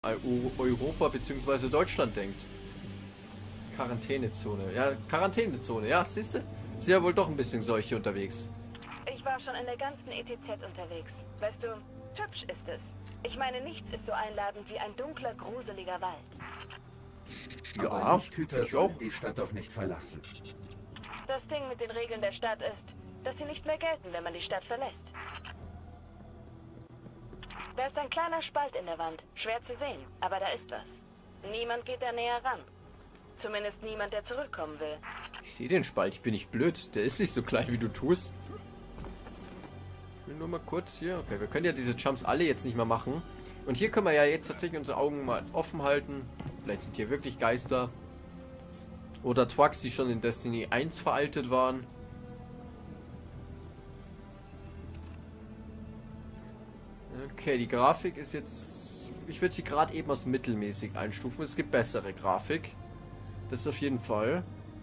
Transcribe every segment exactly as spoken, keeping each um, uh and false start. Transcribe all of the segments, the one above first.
Europa bzw. Deutschland denkt. Quarantänezone. Ja, Quarantänezone. Ja, siehst du? Ist ja wohl doch ein bisschen Seuche unterwegs. Ich war schon in der ganzen E T Z unterwegs. Weißt du, hübsch ist es. Ich meine, nichts ist so einladend wie ein dunkler, gruseliger Wald. Ja, aber Lichthüter ich sollen auch. die Stadt doch nicht verlassen. Das Ding mit den Regeln der Stadt ist, dass sie nicht mehr gelten, wenn man die Stadt verlässt. Da ist ein kleiner Spalt in der Wand. Schwer zu sehen, aber da ist was. Niemand geht da näher ran. Zumindest niemand, der zurückkommen will. Ich sehe den Spalt, ich bin nicht blöd. Der ist nicht so klein, wie du tust. Ich will nur mal kurz hier. Okay, wir können ja diese Jumps alle jetzt nicht mehr machen. Und hier können wir ja jetzt tatsächlich unsere Augen mal offen halten. Vielleicht sind hier wirklich Geister. Oder Twucks, die schon in Destiny eins veraltet waren. Okay, die Grafik ist jetzt... Ich würde sie gerade eben als mittelmäßig einstufen. Es gibt bessere Grafik. Das auf jeden Fall.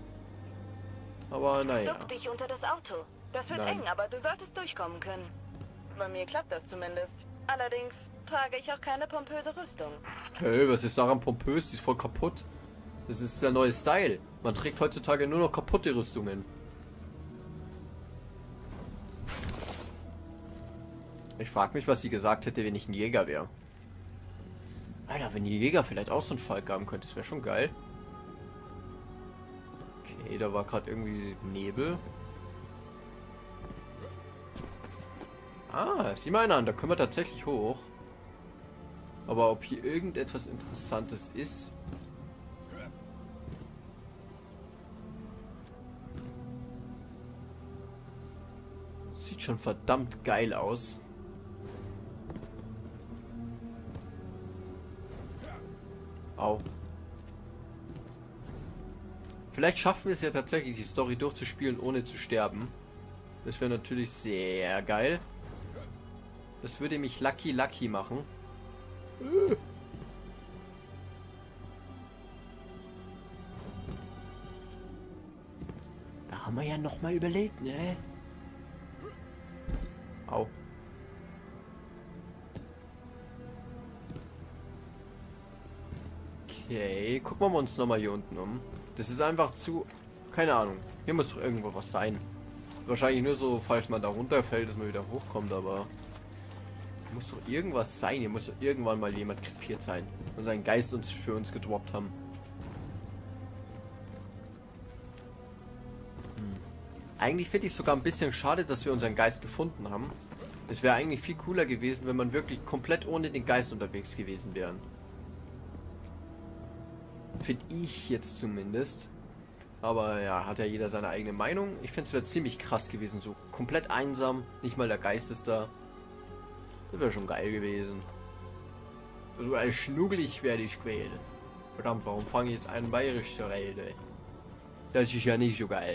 Aber naja. Duck dich unter das Auto. Das wird Nein. eng, aber du solltest durchkommen können. Bei mir klappt das zumindest. Allerdings trage ich auch keine pompöse Rüstung. Hey, was ist daran pompös? Die ist voll kaputt. Das ist der neue Style. Man trägt heutzutage nur noch kaputte Rüstungen. Ich frage mich, was sie gesagt hätte, wenn ich ein Jäger wäre. Alter, wenn die Jäger vielleicht auch so einen Falk haben könnte, das wäre schon geil. Okay, da war gerade irgendwie Nebel. Ah, sieh mal an, da können wir tatsächlich hoch. Aber ob hier irgendetwas Interessantes ist... Sieht schon verdammt geil aus. Au. Vielleicht schaffen wir es ja tatsächlich, die Story durchzuspielen, ohne zu sterben. Das wäre natürlich sehr geil. Das würde mich lucky lucky machen. Da haben wir ja noch mal überlebt, ne? Au. Okay, gucken wir uns noch mal hier unten um. Das ist einfach zu... Keine Ahnung. Hier muss doch irgendwo was sein. Wahrscheinlich nur so, falls man da runterfällt, dass man wieder hochkommt, aber... Hier muss doch irgendwas sein. Hier muss doch irgendwann mal jemand krepiert sein. Und seinen Geist uns für uns gedroppt haben. Hm. Eigentlich finde ich sogar ein bisschen schade, dass wir unseren Geist gefunden haben. Es wäre eigentlich viel cooler gewesen, wenn man wirklich komplett ohne den Geist unterwegs gewesen wäre. Finde ich jetzt zumindest. Aber ja, hat ja jeder seine eigene Meinung. Ich finde es wäre ziemlich krass gewesen. So komplett einsam. Nicht mal der Geist ist da. Das wäre schon geil gewesen. So als schnuggelig werde ich quälen. Verdammt, warum fange ich jetzt an, bayerisch zu reden? Das ist ja nicht so geil.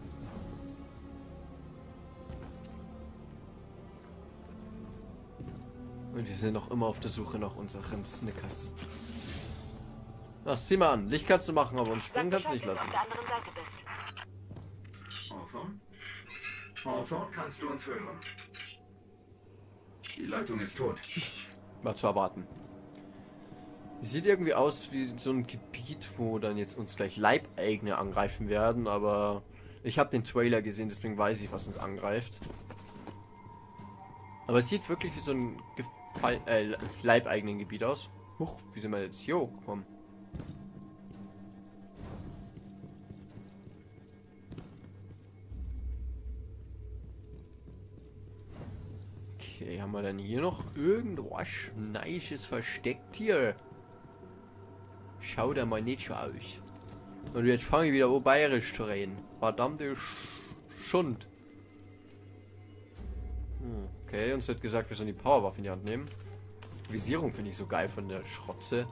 Und wir sind noch immer auf der Suche nach unseren Snickers. Ach, sieh mal an. Licht kannst du machen, aber uns springen kannst du nicht lassen. Auf der anderen Seite bist. Hawthorne? Hawthorne, kannst du uns hören? Die Leitung ist tot. War zu erwarten. Sieht irgendwie aus wie so ein Gebiet, wo dann jetzt uns gleich Leibeigene angreifen werden, aber ich habe den Trailer gesehen, deswegen weiß ich, was uns angreift. Aber es sieht wirklich wie so ein Gefall äh, leibeigenen Gebiet aus. Huch, wie sind wir jetzt hier hochgekommen? Okay, haben wir dann hier noch irgendwas Nices versteckt hier? Schau da mal nicht so aus. Und jetzt fange ich wieder an, bayerisch zu reden. Verdammte Sch Schund. Hm, okay, uns wird gesagt, wir sollen die Powerwaffe in die Hand nehmen. Visierung finde ich so geil von der Schrotze.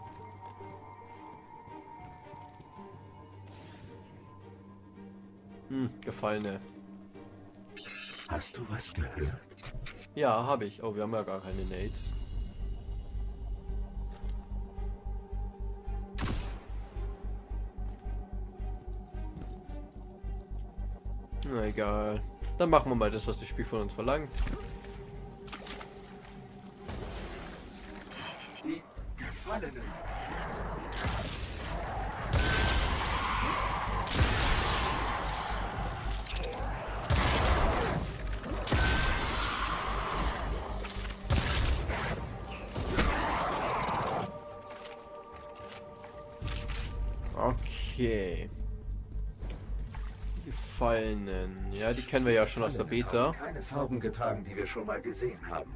Hm, Gefallene. Hast du was gehört? Ja, habe ich. Oh, wir haben ja gar keine Nades. Na egal. Dann machen wir mal das, was das Spiel von uns verlangt. Die Gefallenen. Okay. Die Gefallenen. Ja, die kennen wir ja schon aus der Beta. Keine Farben getragen, die wir schon mal gesehen haben.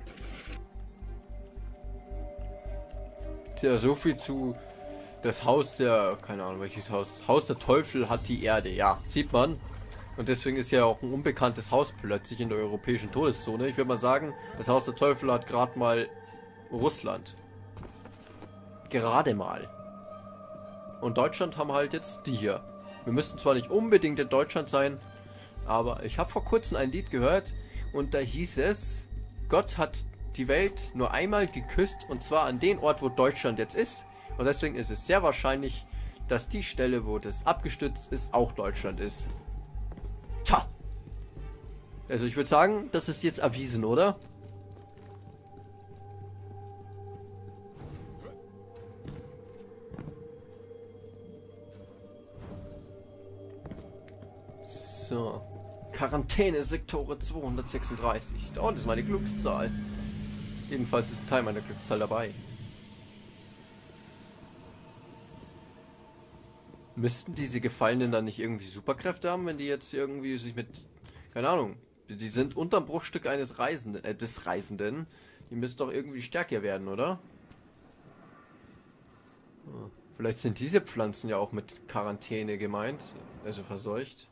Tja, so viel zu das Haus der, keine Ahnung welches Haus, Haus der Teufel hat die Erde, ja, sieht man. Und deswegen ist ja auch ein unbekanntes Haus plötzlich in der europäischen Todeszone. Ich würde mal sagen, das Haus der Teufel hat gerade mal Russland. Gerade mal. Und Deutschland haben halt jetzt die hier. Wir müssten zwar nicht unbedingt in Deutschland sein, aber ich habe vor kurzem ein Lied gehört und da hieß es, Gott hat die Welt nur einmal geküsst und zwar an den Ort, wo Deutschland jetzt ist. Und deswegen ist es sehr wahrscheinlich, dass die Stelle, wo das abgestürzt ist, auch Deutschland ist. Tja. Also ich würde sagen, das ist jetzt erwiesen, oder? So. Quarantäne-Sektore zweihundertsechsunddreißig. Oh, das ist meine Glückszahl. Jedenfalls ist ein Teil meiner Glückszahl dabei. Müssten diese Gefallenen dann nicht irgendwie Superkräfte haben, wenn die jetzt irgendwie sich mit... Keine Ahnung. Die sind unterm Bruchstück eines Reisenden, äh, des Reisenden. Die müssen doch irgendwie stärker werden, oder? Oh. Vielleicht sind diese Pflanzen ja auch mit Quarantäne gemeint. Also verseucht.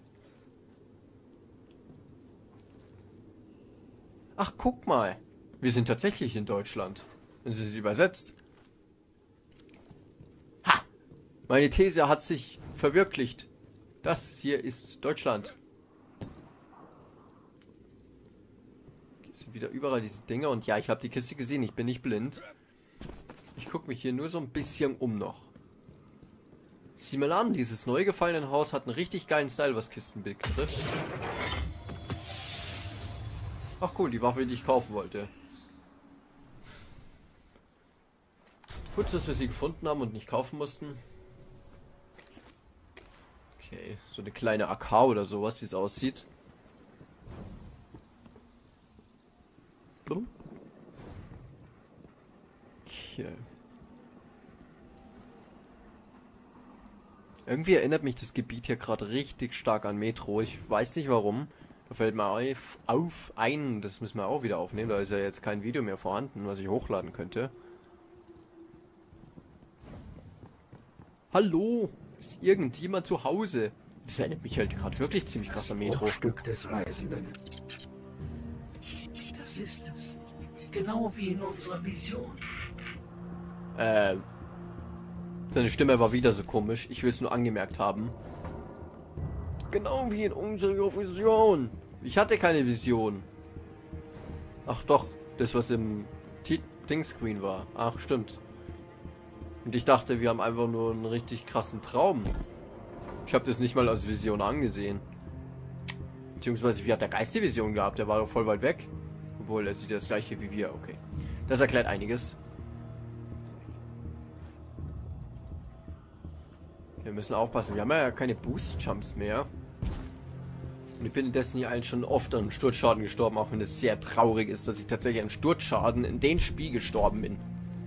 Ach, guck mal. Wir sind tatsächlich in Deutschland. Und sie ist übersetzt. Ha! Meine These hat sich verwirklicht. Das hier ist Deutschland. Es sind wieder überall diese Dinger. Und ja, ich habe die Kiste gesehen. Ich bin nicht blind. Ich gucke mich hier nur so ein bisschen um noch. Sieh mal an, dieses neu gefallene Haus hat einen richtig geilen Style, was Kisten betrifft. Ach cool, die Waffe, die ich kaufen wollte. Gut, dass wir sie gefunden haben und nicht kaufen mussten. Okay, so eine kleine A K oder sowas, wie es aussieht. Okay. Irgendwie erinnert mich das Gebiet hier gerade richtig stark an Metro. Ich weiß nicht warum. Da fällt mir auf, auf ein, das müssen wir auch wieder aufnehmen. Da ist ja jetzt kein Video mehr vorhanden, was ich hochladen könnte. Hallo? Ist irgendjemand zu Hause? Das erinnert mich halt gerade wirklich ziemlich krass an Metro. Stück des Reisenden. Das ist es. Genau wie in unserer Vision. Äh. Seine Stimme war wieder so komisch. Ich will es nur angemerkt haben. Genau wie in unserer Vision. Ich hatte keine Vision. Ach doch, das was im Ding-Screen war. Ach, stimmt. Und ich dachte, wir haben einfach nur einen richtig krassen Traum. Ich habe das nicht mal als Vision angesehen. Beziehungsweise, wie hat der Geist die Vision gehabt? Der war doch voll weit weg. Obwohl, er sieht das gleiche wie wir. Okay. Das erklärt einiges. Wir müssen aufpassen. Wir haben ja keine Boost-Jumps mehr. Und ich bin in Destiny eins schon oft an Sturzschaden gestorben, auch wenn es sehr traurig ist, dass ich tatsächlich an Sturzschaden in den Spiel gestorben bin.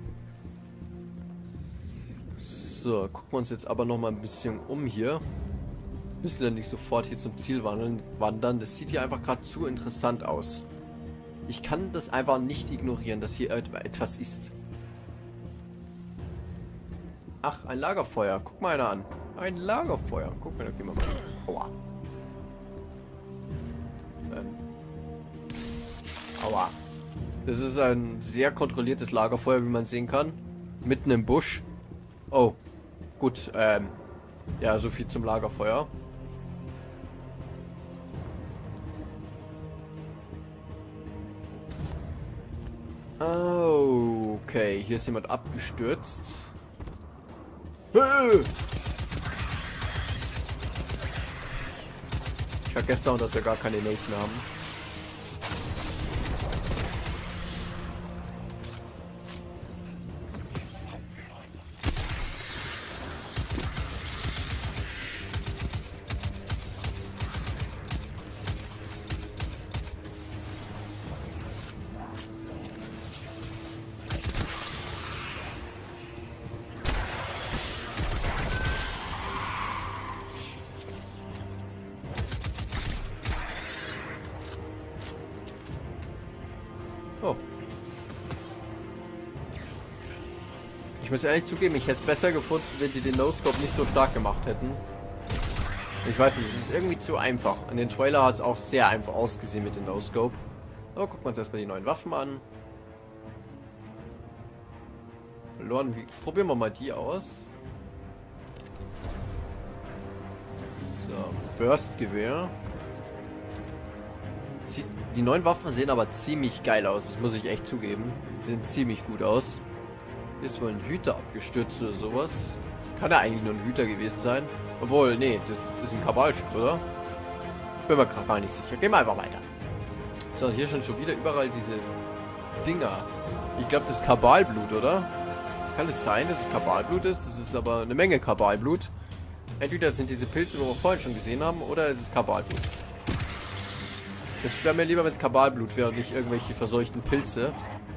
So, gucken wir uns jetzt aber noch mal ein bisschen um hier. Müssen dann nicht sofort hier zum Ziel wandern. Das sieht hier einfach gerade zu interessant aus. Ich kann das einfach nicht ignorieren, dass hier etwas ist. Ach, ein Lagerfeuer. Guck mal einer an. Ein Lagerfeuer. Guck mal, da gehen wir mal. Aua. Ähm. Aua. Das ist ein sehr kontrolliertes Lagerfeuer, wie man sehen kann. Mitten im Busch. Oh. Gut, ähm. Ja, so viel zum Lagerfeuer. Oh, okay. Hier ist jemand abgestürzt. Ich vergesse dauernd, dass wir gar keine Mates mehr haben. Ich muss ehrlich zugeben, ich hätte es besser gefunden, wenn die den No-Scope nicht so stark gemacht hätten. Ich weiß nicht, es ist irgendwie zu einfach. In den Trailer hat es auch sehr einfach ausgesehen mit dem No-Scope. Aber gucken wir uns erstmal die neuen Waffen an. Verloren, wie, probieren wir mal die aus. So, Burst-Gewehr. Sieht, die neuen Waffen sehen aber ziemlich geil aus, das muss ich echt zugeben. Die sehen ziemlich gut aus. Hier ist wohl ein Hüter abgestürzt oder sowas. Kann ja eigentlich nur ein Hüter gewesen sein. Obwohl, nee, das ist ein Kabalschiff, oder? Bin mir gerade gar nicht sicher. Gehen wir einfach weiter. So, hier sind schon wieder überall diese Dinger. Ich glaube, das ist Kabalblut, oder? Kann es sein, dass es Kabalblut ist? Das ist aber eine Menge Kabalblut. Entweder sind diese Pilze, die wir vorhin schon gesehen haben, oder es ist Kabalblut. Es wäre mir lieber, wenn es Kabalblut wäre und nicht irgendwelche verseuchten Pilze.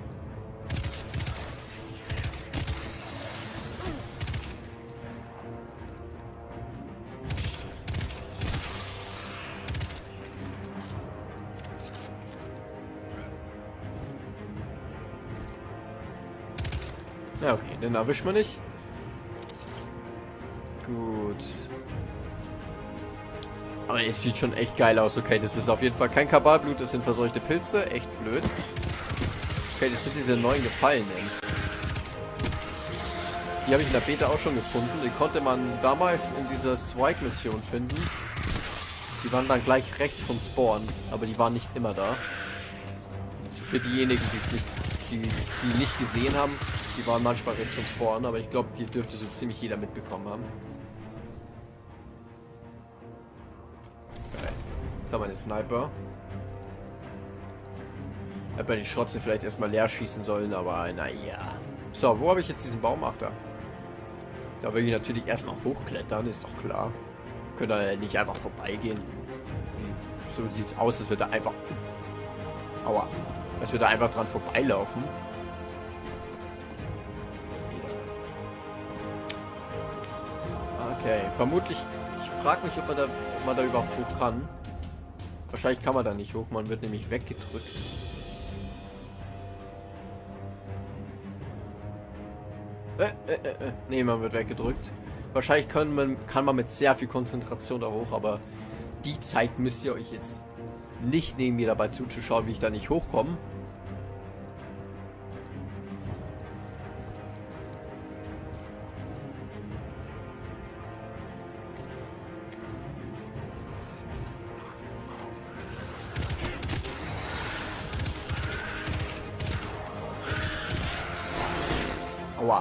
Ja, okay, den erwischt man nicht. Gut. Aber es sieht schon echt geil aus. Okay, das ist auf jeden Fall kein Kabalblut, das sind verseuchte Pilze. Echt blöd. Okay, das sind diese neuen Gefallenen. Die habe ich in der Beta auch schon gefunden. Die konnte man damals in dieser Strike-Mission finden. Die waren dann gleich rechts vom Spawn, aber die waren nicht immer da. Also für diejenigen, die es nicht, die, die nicht gesehen haben, die waren manchmal rechts vom Spawn, aber ich glaube, die dürfte so ziemlich jeder mitbekommen haben. Okay. Jetzt haben wir einen Sniper. Hätte man die Schrotze vielleicht erstmal leer schießen sollen, aber naja. So, wo habe ich jetzt diesen Baumachter? Da will ich natürlich erstmal hochklettern, ist doch klar. Können da nicht einfach vorbeigehen. So sieht's aus, als würde da einfach... Aua. Als würde da einfach dran vorbeilaufen. Okay, vermutlich... Ich frage mich, ob man, da, ob man da überhaupt hoch kann. Wahrscheinlich kann man da nicht hoch, man wird nämlich weggedrückt. Äh, äh, äh, äh. Nee, man wird weggedrückt. Wahrscheinlich können man, kann man mit sehr viel Konzentration da hoch, aber die Zeit müsst ihr euch jetzt nicht nehmen, mir dabei zuzuschauen, wie ich da nicht hochkomme. Aua.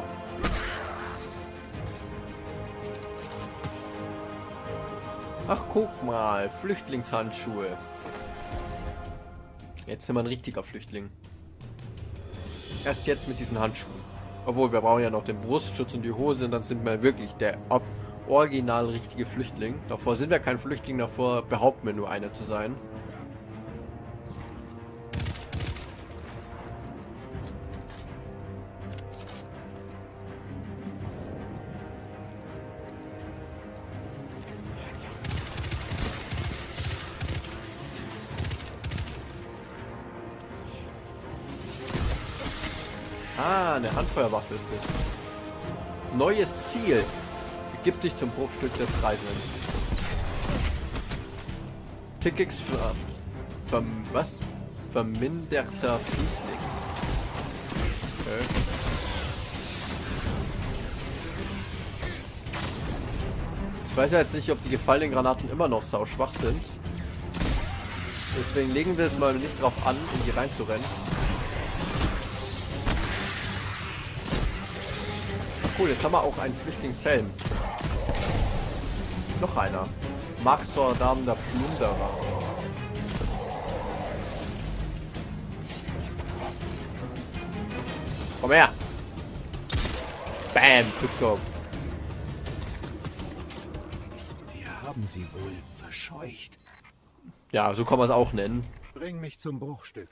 Ach, guck mal. Flüchtlingshandschuhe. Jetzt sind wir ein richtiger Flüchtling. Erst jetzt mit diesen Handschuhen. Obwohl, wir brauchen ja noch den Brustschutz und die Hose und dann sind wir wirklich der original richtige Flüchtling. Davor sind wir kein Flüchtling, davor behaupten wir nur einer zu sein. Ah, eine Handfeuerwaffe ist das. Neues Ziel. Begib dich zum Bruchstück des Reisenden. Tickets für... Ver, was? Verminderter Fließling. Okay. Ich weiß ja jetzt nicht, ob die gefallenen Granaten immer noch sau schwach sind. Deswegen legen wir es mal nicht drauf an, in die reinzurennen. Cool, jetzt haben wir auch einen Flüchtlingshelm. Noch einer. Marksordam der Plünderer. Komm her! Bam! Quickscope. Wir haben sie wohl verscheucht. Ja, so kann man es auch nennen. Bring mich zum Bruchstück.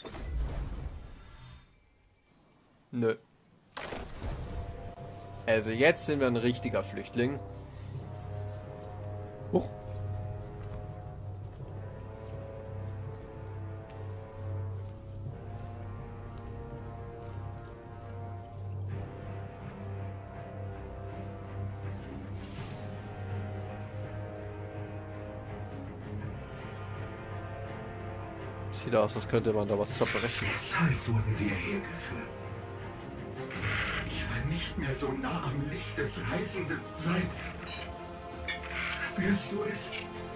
Nö. Also jetzt sind wir ein richtiger Flüchtling. Huch. Sieht aus, als könnte man da was zerbrechen. Deshalb wurden wir hergeführt. Ich war nicht mehr so nah am Licht des reißenden Zeit. Spürst du es?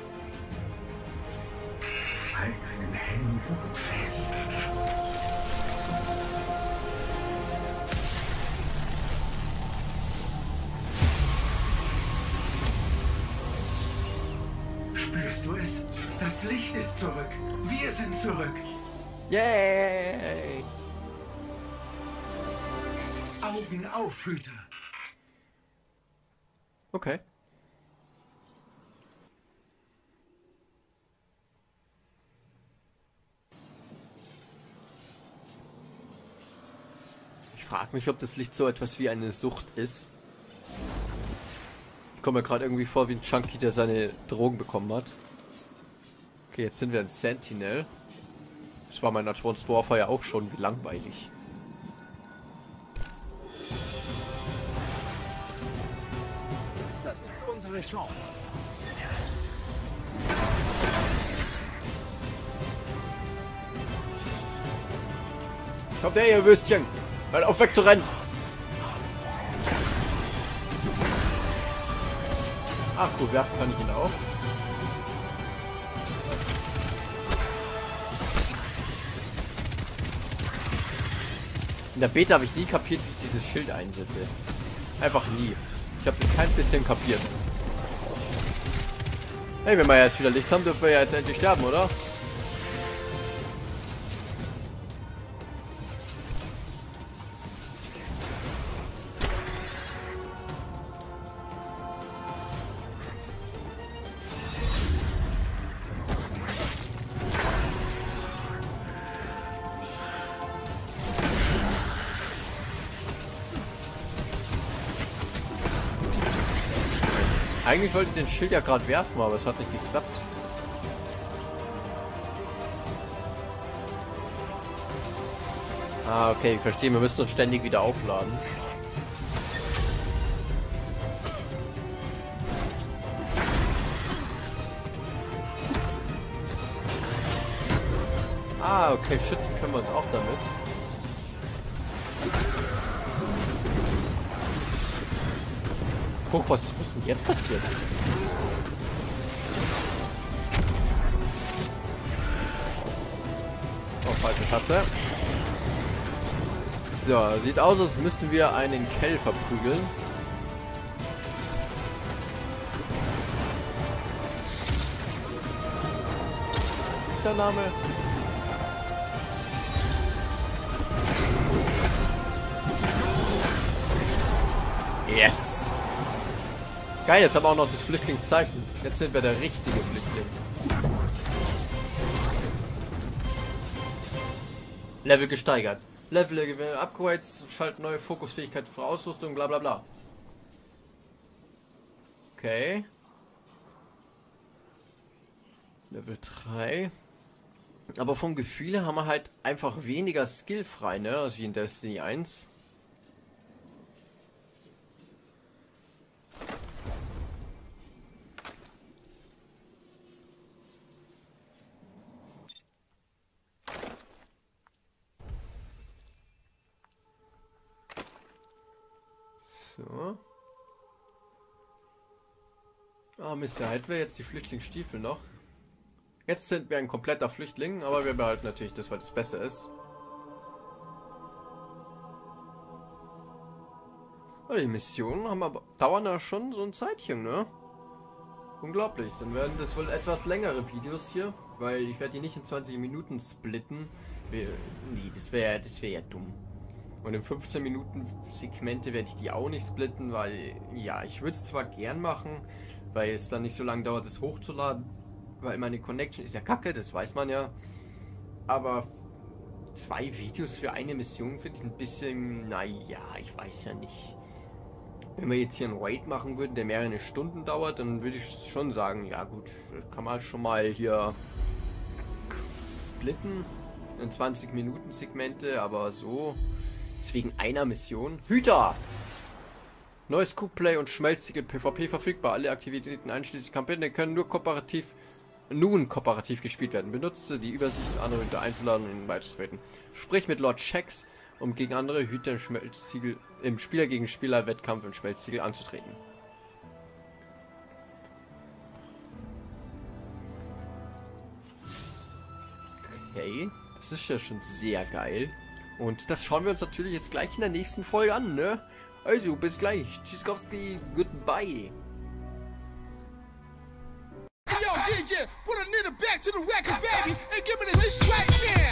Halt deinen Heldenboot fest. Spürst du es? Das Licht ist zurück. Wir sind zurück. Yay! Augen auf, Hüter. Okay. Ich frage mich, ob das Licht so etwas wie eine Sucht ist. Ich komme mir gerade irgendwie vor wie ein Junkie, der seine Drogen bekommen hat. Okay, jetzt sind wir in Sentinel. Das war mein Advanced Warfare ja auch schon, wie langweilig. Das ist unsere Chance. Kommt her, ihr Würstchen! Hört auf, wegzurennen! Ach gut, werfen kann ich ihn auch. In der Beta habe ich nie kapiert, wie ich dieses Schild einsetze. Einfach nie. Ich habe das kein bisschen kapiert. Hey, wenn wir jetzt wieder Licht haben, dürfen wir ja jetzt endlich sterben, oder? Eigentlich wollte ich den Schild ja gerade werfen, aber es hat nicht geklappt. Ah, okay, ich verstehe. Wir müssen uns ständig wieder aufladen. Ah, okay, schützen können wir uns auch damit. Guck, was ist denn jetzt passiert? Oh, falsche Taste. So, sieht aus, als müssten wir einen Kell verprügeln. Wie ist der Name? Yes! Geil, jetzt haben wir auch noch das Flüchtlingszeichen. Jetzt sind wir der richtige Flüchtling. Level gesteigert. Level gewinnen Upgrades, schalten neue Fokusfähigkeit für Ausrüstung, bla bla bla. Okay. Level drei. Aber vom Gefühl her haben wir halt einfach weniger Skill frei, ne? Als wie in Destiny eins. So. Ah, Mist, da hätten wir jetzt die Flüchtlingsstiefel noch. Jetzt sind wir ein kompletter Flüchtling, aber wir behalten natürlich das, weil das besser ist. Oh, die Missionen haben aber dauern ja schon so ein Zeitchen, ne? Unglaublich. Dann werden das wohl etwas längere Videos hier, weil ich werde die nicht in zwanzig Minuten splitten. Nee, das wäre das wäre ja dumm. Und in fünfzehn Minuten Segmente werde ich die auch nicht splitten, weil, ja, ich würde es zwar gern machen, weil es dann nicht so lange dauert, es hochzuladen, weil meine Connection ist ja kacke, das weiß man ja. Aber zwei Videos für eine Mission finde ich ein bisschen, naja, ich weiß ja nicht. Wenn wir jetzt hier einen Raid machen würden, der mehrere Stunden dauert, dann würde ich schon sagen, ja gut, das kann man schon mal hier splitten in zwanzig Minuten Segmente, aber so... Wegen einer Mission. Hüter! Neues Cookplay und Schmelzticket PvP verfügbar. Alle Aktivitäten einschließlich Kampagne können nur kooperativ nun kooperativ gespielt werden. Benutze die Übersicht, andere Hüter einzuladen und ihnen beizutreten. Sprich mit Lord Shax, um gegen andere Hüter im Schmelztiegel, im Spieler gegen Spieler Wettkampf im Schmelztiegel anzutreten. Okay, das ist ja schon sehr geil. Und das schauen wir uns natürlich jetzt gleich in der nächsten Folge an, ne? Also, bis gleich. Tschüssikowski, goodbye. Yo, D J, put a nigga back to the record, baby, and give me this right now.